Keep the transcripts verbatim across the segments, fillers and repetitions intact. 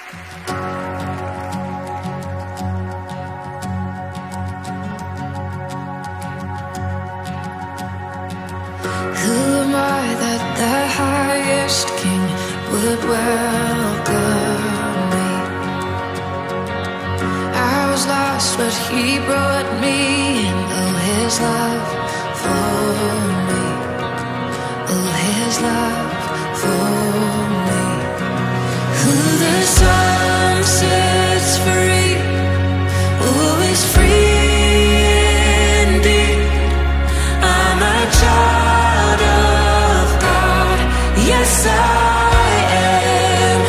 Who am I that the highest king would welcome me? I was lost, but he brought me in. Oh, his love for me. Oh, his love for me. Who the sun sets free, oh, is free indeed. I'm a child of God, yes I am.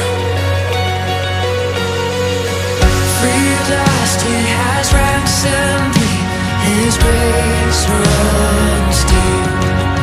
Free at last, he has ransomed me. His grace runs deep.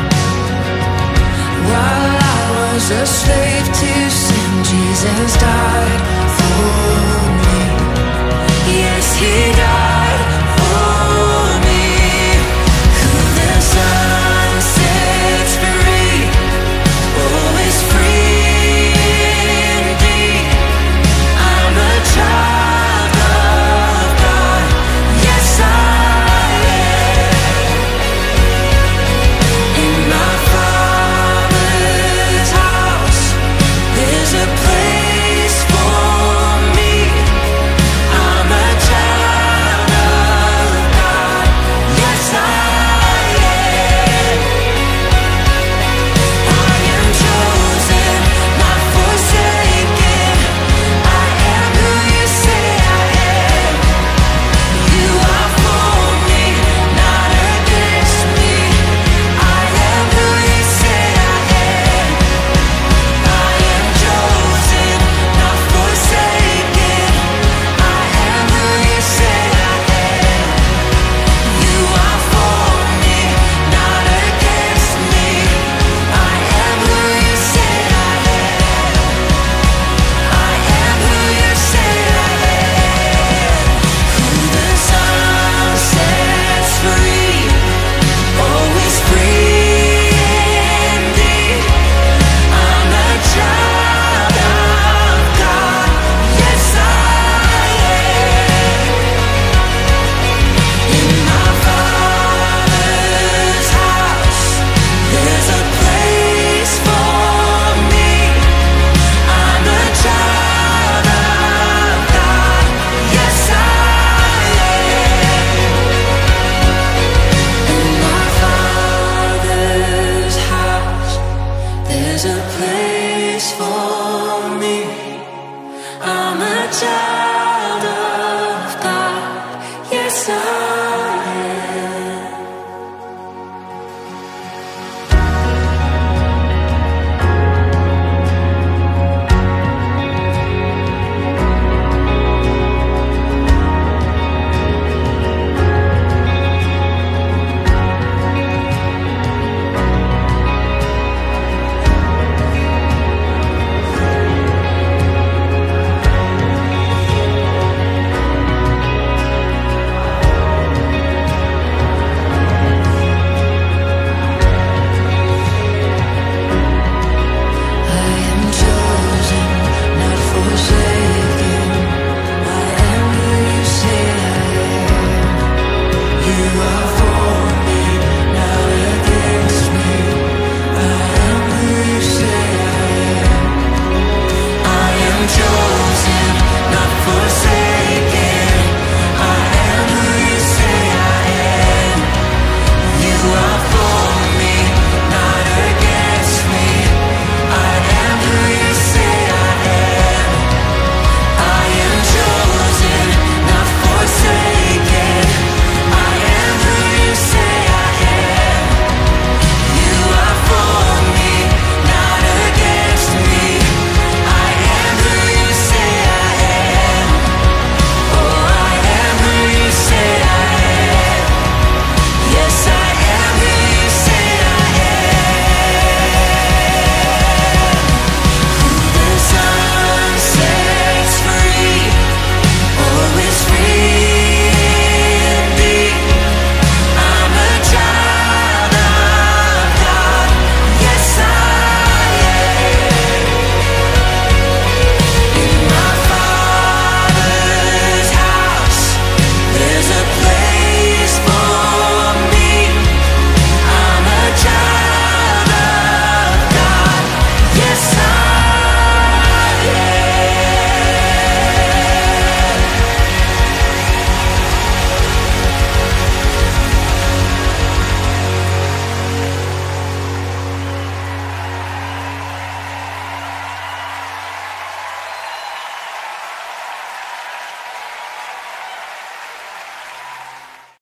While I was a slave to sin, Jesus died for me. Yes, he died for me. Who the Son sets free, oh, is free indeed. I'm a child of God, yes I am. In my Father's house, there's a place for me. I'm a child of God, yes I am. I am chosen, not forsaken. I am who you say I am. You are for me, not against me. I am who you say I am. I am chosen, not forsaken. I am who you say I am. You are for me, not against me. I am who you say I am. I am who you say I am. Who the Son sets free, oh, is free indeed. I'm a child of God, yes I am. In my Father's house, there's a place for me. I'm a child of God, yes I am. In my Father's house, there's a place for me. I'm a child